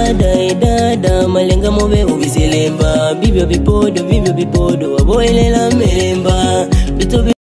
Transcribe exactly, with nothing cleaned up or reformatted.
dada dada malenga mobe ubiselemba bibyo bipodo bibyo bipodo aboelela melemba bito